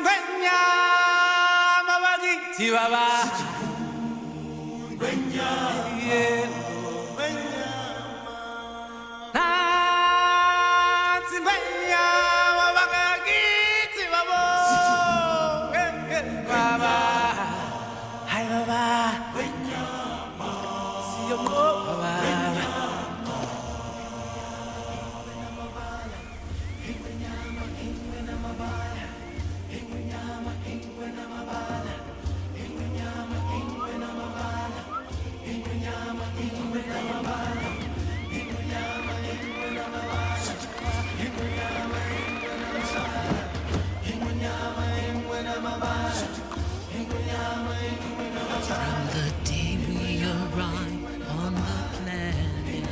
From the day we arrive on the planet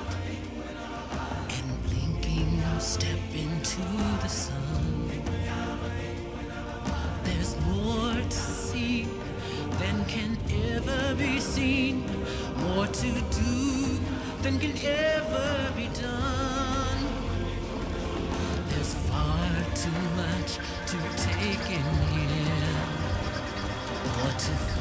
and blinking step into the sun, there's more to see than can ever be seen, more to do than can ever be done. There's far too much to take in here, more to